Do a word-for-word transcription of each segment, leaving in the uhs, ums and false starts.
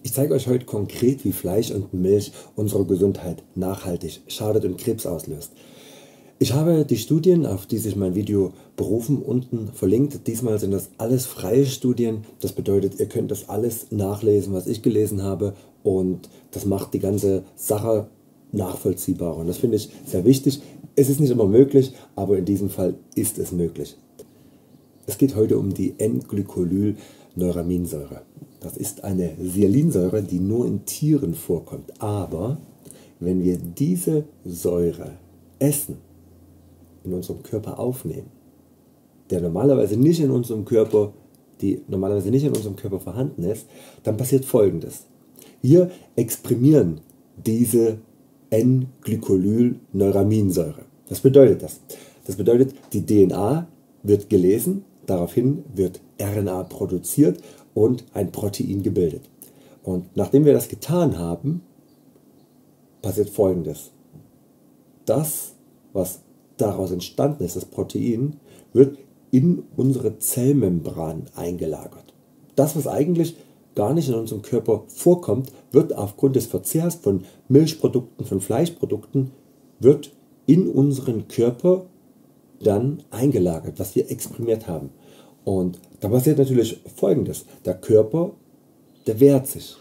Ich zeige euch heute konkret, wie Fleisch und Milch unserer Gesundheit nachhaltig schadet und Krebs auslöst. Ich habe die Studien, auf die sich mein Video berufen, unten verlinkt. Diesmal sind das alles freie Studien. Das bedeutet, ihr könnt das alles nachlesen, was ich gelesen habe, und das macht die ganze Sache nachvollziehbarer. Und das finde ich sehr wichtig. Es ist nicht immer möglich, aber in diesem Fall ist es möglich. Es geht heute um die N-Glycolyl-Neuraminsäure. Das ist eine Sialinsäure, die nur in Tieren vorkommt. Aber wenn wir diese Säure essen, in unserem Körper aufnehmen, der normalerweise nicht in unserem Körper, die normalerweise nicht in unserem Körper vorhanden ist, dann passiert Folgendes. Wir exprimieren diese N-Glycolyl-Neuraminsäure. Was bedeutet das? Das bedeutet, die D N A wird gelesen, daraufhin wird R N A produziert und ein Protein gebildet. Und nachdem wir das getan haben, passiert Folgendes. Das, was daraus entstanden ist, das Protein, wird in unsere Zellmembran eingelagert. Das, was eigentlich gar nicht in unserem Körper vorkommt, wird aufgrund des Verzehrs von Milchprodukten, von Fleischprodukten, wird in unseren Körper dann eingelagert, was wir exprimiert haben. Und da passiert natürlich Folgendes. Der Körper, der wehrt sich.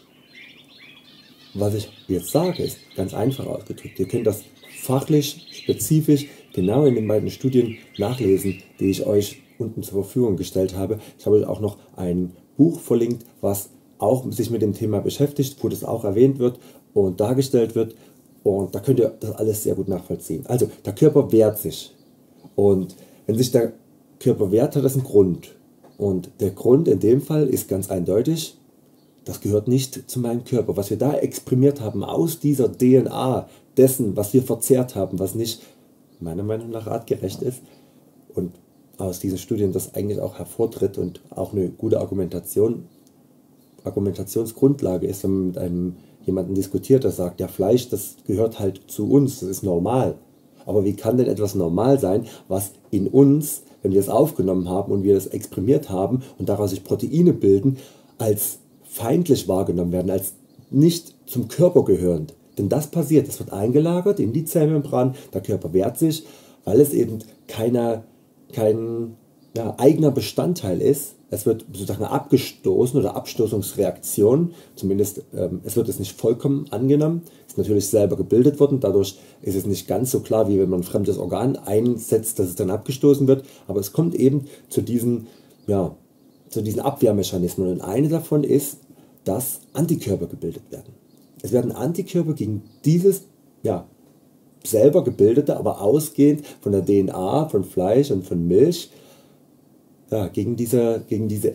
Was ich jetzt sage, ist ganz einfach ausgedrückt. Ihr könnt das fachlich, spezifisch, genau in den beiden Studien nachlesen, die ich euch unten zur Verfügung gestellt habe. Ich habe euch auch noch ein Buch verlinkt, was auch sich mit dem Thema beschäftigt, wo das auch erwähnt wird und dargestellt wird. Und da könnt ihr das alles sehr gut nachvollziehen. Also der Körper wehrt sich. Und wenn sich der Körper wehrt, hat das einen Grund. Und der Grund in dem Fall ist ganz eindeutig, das gehört nicht zu meinem Körper. Was wir da exprimiert haben aus dieser D N A dessen, was wir verzehrt haben, was nicht meiner Meinung nach artgerecht ist und aus diesen Studien das eigentlich auch hervortritt und auch eine gute Argumentation, Argumentationsgrundlage ist, wenn man mit einem jemanden diskutiert, der sagt, ja, Fleisch, das gehört halt zu uns, das ist normal. Aber wie kann denn etwas normal sein, was in uns, wenn wir es aufgenommen haben und wir es exprimiert haben und daraus sich Proteine bilden, als feindlich wahrgenommen werden, als nicht zum Körper gehörend? Denn das passiert, es wird eingelagert in die Zellmembran, der Körper wehrt sich, weil es eben keiner, kein ja, eigener Bestandteil ist. Es wird sozusagen abgestoßen oder Abstoßungsreaktion, zumindest ähm, es wird es nicht vollkommen angenommen, ist natürlich selber gebildet worden, dadurch ist es nicht ganz so klar, wie wenn man ein fremdes Organ einsetzt, dass es dann abgestoßen wird, aber es kommt eben zu diesen, ja, zu diesen Abwehrmechanismen, und eine davon ist, dass Antikörper gebildet werden. Es werden Antikörper gegen dieses, ja, selber gebildete, aber ausgehend von der D N A, von Fleisch und von Milch, ja, gegen diese, gegen diese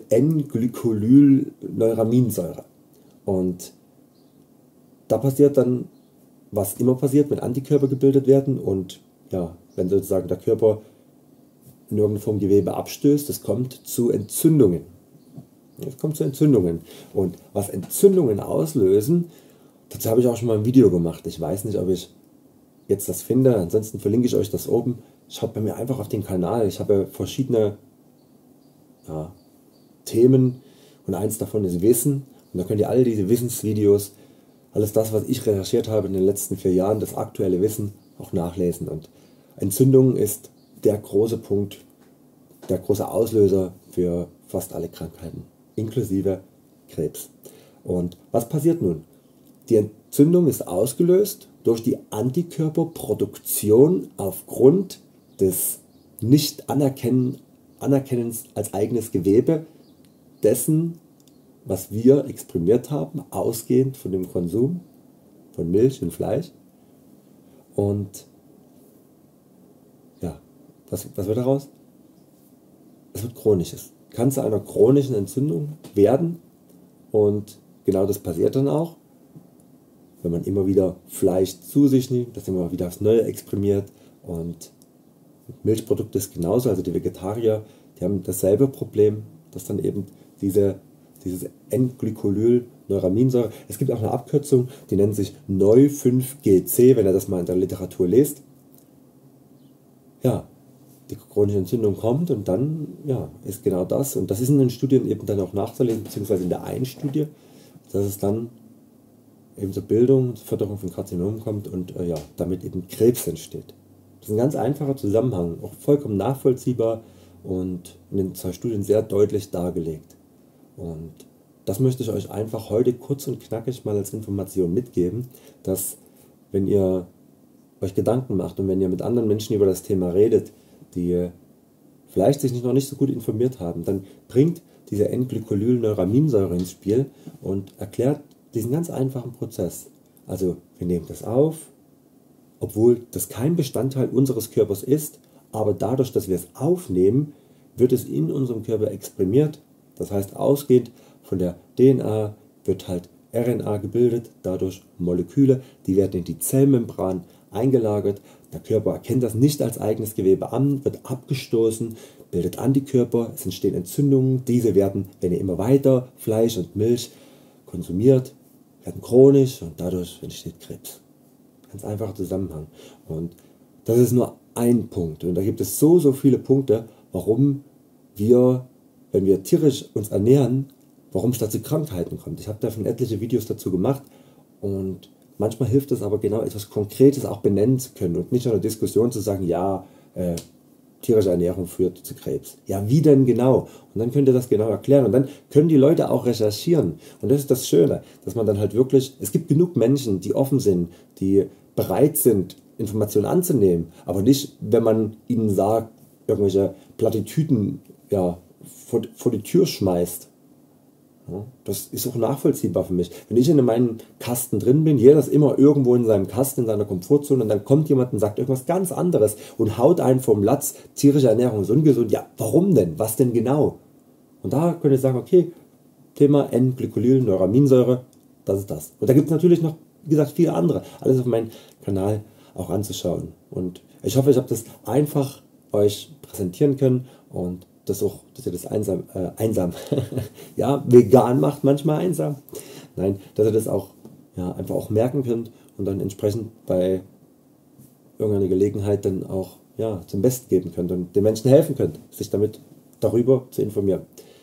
N-Glycolyl-Neuraminsäure. Und da passiert dann, was immer passiert, wenn Antikörper gebildet werden und ja, wenn sozusagen der Körper in irgendeiner Form Gewebe abstößt, es kommt zu Entzündungen. Es kommt zu Entzündungen. Und was Entzündungen auslösen, dazu habe ich auch schon mal ein Video gemacht. Ich weiß nicht, ob ich jetzt das finde, ansonsten verlinke ich euch das oben. Schaut bei mir einfach auf den Kanal. Ich habe verschiedene ja, Themen und eins davon ist Wissen. Und da könnt ihr all diese Wissensvideos, alles das, was ich recherchiert habe in den letzten vier Jahren, das aktuelle Wissen auch nachlesen. Und Entzündung ist der große Punkt, der große Auslöser für fast alle Krankheiten, inklusive Krebs. Und was passiert nun? Die Entzündung ist ausgelöst durch die Antikörperproduktion aufgrund des Nicht-Anerkennens Anerkennens als eigenes Gewebe dessen, was wir exprimiert haben, ausgehend von dem Konsum von Milch und Fleisch. Und ja, was, was wird daraus? Es wird chronisches. Kann zu einer chronischen Entzündung werden, und genau das passiert dann auch, wenn man immer wieder Fleisch zu sich nimmt, das immer wieder aufs Neue exprimiert. Und Milchprodukte ist genauso, also die Vegetarier, die haben dasselbe Problem, dass dann eben diese, dieses N-Glycolyl-Neuraminsäure, es gibt auch eine Abkürzung, die nennt sich N E U fünf G C, wenn ihr das mal in der Literatur lest. Ja, die chronische Entzündung kommt und dann ja, ist genau das, und das ist in den Studien eben dann auch nachzulesen, beziehungsweise in der einen Studie dass es dann eben zur Bildung, zur Förderung von Karzinomen kommt und äh, ja, damit eben Krebs entsteht. Das ist ein ganz einfacher Zusammenhang, auch vollkommen nachvollziehbar und in den zwei Studien sehr deutlich dargelegt. Und das möchte ich euch einfach heute kurz und knackig mal als Information mitgeben, dass wenn ihr euch Gedanken macht und wenn ihr mit anderen Menschen über das Thema redet, die vielleicht sich noch nicht so gut informiert haben, dann bringt diese N-Glycolylneuraminsäure ins Spiel und erklärt diesen ganz einfachen Prozess. Also wir nehmen das auf, obwohl das kein Bestandteil unseres Körpers ist, aber dadurch, dass wir es aufnehmen, wird es in unserem Körper exprimiert. Das heißt, ausgehend von der D N A wird halt R N A gebildet, dadurch Moleküle, die werden in die Zellmembran eingelagert. Der Körper erkennt das nicht als eigenes Gewebe an, wird abgestoßen, bildet Antikörper, es entstehen Entzündungen, diese werden, wenn ihr immer weiter Fleisch und Milch konsumiert, werden chronisch und dadurch entsteht Krebs. Ganz einfacher Zusammenhang. Und das ist nur ein Punkt. Und da gibt es so, so viele Punkte, warum wir, wenn wir tierisch uns ernähren, warum es da zu Krankheiten kommt. Ich habe da schon etliche Videos dazu gemacht und manchmal hilft es aber genau etwas Konkretes auch benennen zu können und nicht nur eine Diskussion zu sagen, ja, äh, tierische Ernährung führt zu Krebs. Ja, wie denn genau? Und dann könnt ihr das genau erklären und dann können die Leute auch recherchieren. Und das ist das Schöne, dass man dann halt wirklich, es gibt genug Menschen, die offen sind, die bereit sind, Informationen anzunehmen, aber nicht, wenn man ihnen sagt, irgendwelche Plattitüden ja, vor, vor die Tür schmeißt. Ja, das ist auch nachvollziehbar für mich. Wenn ich in meinem Kasten drin bin, jeder ist immer irgendwo in seinem Kasten, in seiner Komfortzone und dann kommt jemand und sagt irgendwas ganz anderes und haut einen vom Latz, tierische Ernährung ist ungesund. Ja, warum denn? Was denn genau? Und da könnt ihr sagen, okay, Thema N-Glycolylneuraminsäure, das ist das. Und da gibt es natürlich noch, wie gesagt, viele andere. Alles auf meinem Kanal auch anzuschauen. Und ich hoffe, ich habe das einfach euch präsentieren können und das auch, dass ihr das einsam, äh, einsam ja, vegan macht, manchmal einsam. Nein, dass ihr das auch ja, einfach auch merken könnt und dann entsprechend bei irgendeiner Gelegenheit dann auch ja, zum Besten geben könnt und den Menschen helfen könnt, sich damit darüber zu informieren.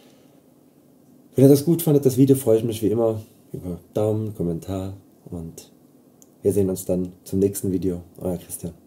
Wenn ihr das gut fandet, das Video, freue ich mich wie immer über Daumen, Kommentar und wir sehen uns dann zum nächsten Video. Euer Christian.